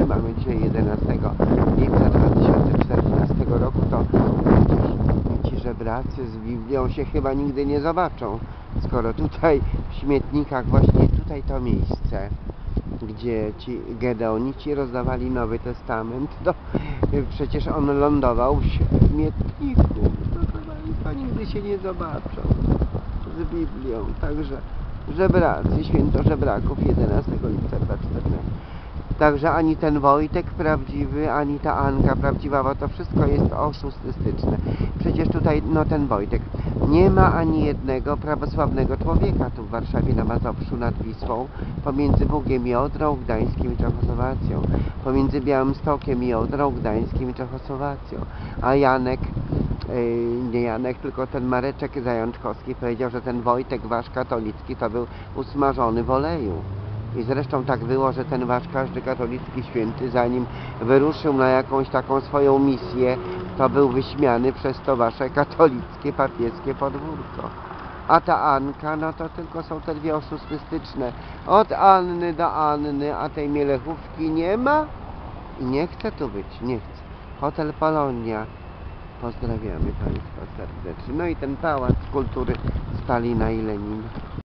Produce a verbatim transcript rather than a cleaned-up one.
lipcowy, mamy dzisiaj jedenastego lipca dwa tysiące czternastego roku, to ci żebracy z Biblią się chyba nigdy nie zobaczą, skoro tutaj w śmietnikach, właśnie tutaj to miejsce, gdzie ci Gedeonici rozdawali Nowy Testament, to przecież on lądował w śmietniku. To nigdy się nie zobaczą z Biblią. Także żebracy, święto żebraków, jedenastego lipca dwa tysiące czternastego. Także ani ten Wojtek prawdziwy, ani ta Anka prawdziwa, bo to wszystko jest oszustystyczne. Przecież tutaj, no ten Wojtek, nie ma ani jednego prawosławnego człowieka tu w Warszawie na Mazowszu nad Wisłą, pomiędzy Bugiem i Odrą, Gdańskiem i Czechosłowacją, pomiędzy Białymstokiem i Odrą, Gdańskiem i Czechosłowacją. A Janek, yy, nie Janek, tylko ten Mareczek Zajączkowski powiedział, że ten Wojtek wasz katolicki to był usmażony w oleju. I zresztą tak było, że ten wasz każdy katolicki święty, zanim wyruszył na jakąś taką swoją misję, to był wyśmiany przez to wasze katolickie, papieskie podwórko. A ta Anka, no to tylko są te dwie oszustystyczne. Od Anny do Anny, a tej Mielechówki nie ma i nie chce tu być, nie chce. Hotel Polonia. Pozdrawiamy Państwa serdecznie. No i ten Pałac Kultury Stalina i Lenina.